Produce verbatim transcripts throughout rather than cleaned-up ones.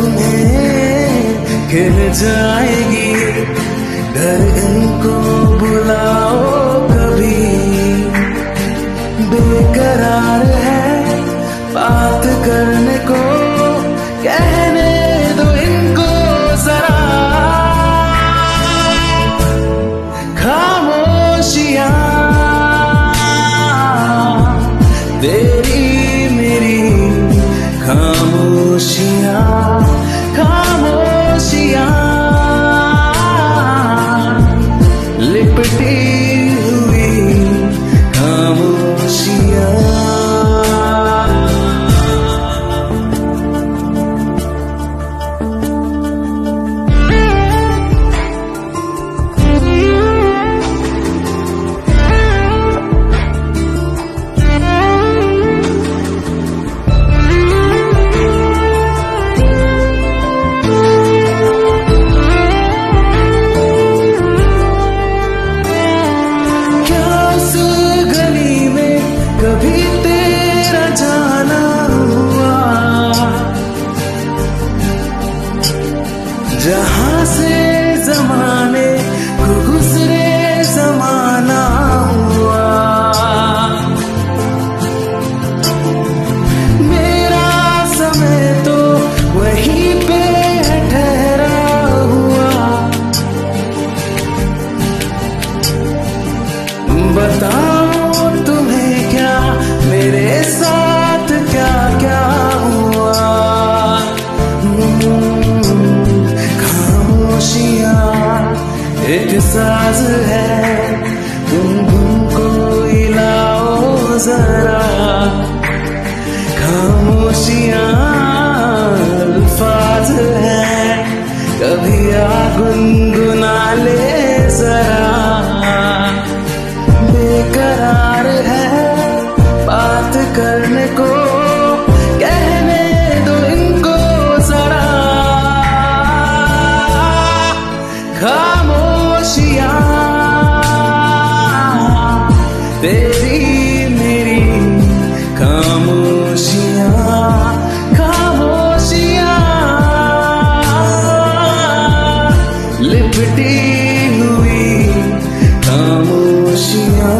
तुम्हें खिल जाएगी। घर इनको बुलाओ कभी, बेकरार है बात करने को, कहने दो इनको जरा। खामोशियां तेरी मेरी, खामोशियां खामोशियां लिपटी हुई खामोशियां। कभी तेरा जाना हुआ, जहां से जमाने को गुजरे जमाना हुआ। मेरा समय तो वहीं पे है ठहरा हुआ। बताओ तुम्हें क्या मेरे साथ क्या क्या हुआ। खामोशियां एक साज है, तुम तुमको हिलाओ जरा। खामोशियां अल्फाज है, कभी आ गुनगुना ले जरा। बेकरार है बात करने को, कहने दो इनको जरा। खामोशियां तेरी मेरी, खामोशियां खामोशियां लिपटी हुई खामोशियां।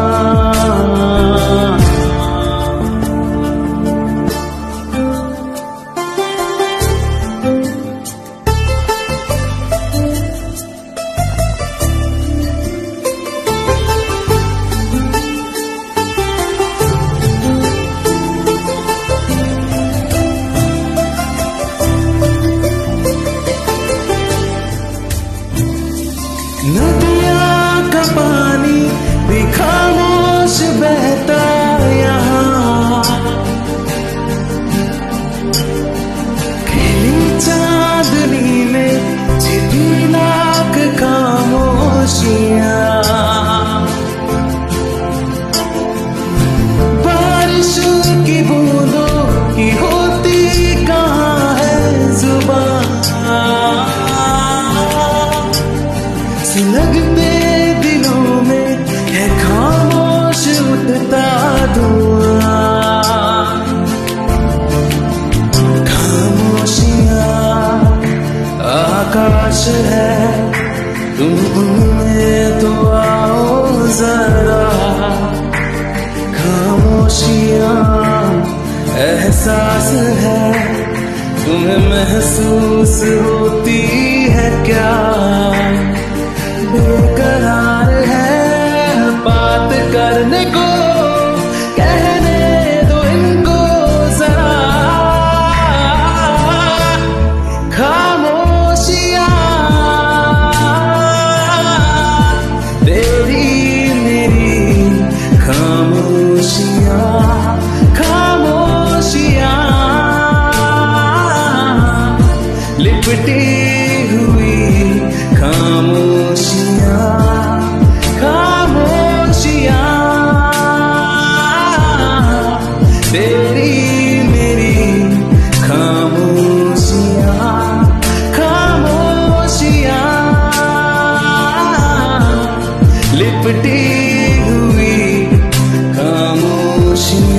नदियाँ का पानी भी खामोश बहता यहाँ, खिली चांदनी में छिपी लाख खामोशियाँ। बारिश की बूंदों की होती कहाँ है जुबान, लगते दिलों में है खामोश उठता धुआं। खामोशियां आकाश है, तुम उनमें तो आओ जरा। खामोशियां एहसास है, तुम्हें महसूस होती है क्या। बेकरार है बात करने को, कहने दो इनको जरा। खामोशियां तेरी मेरी, खामोशियां खामोशियां लिपटी हुई खामोशियां खामोशियां तेरी मेरी, खामोशियां खामोशियां लिपटी हुई खामोशियां।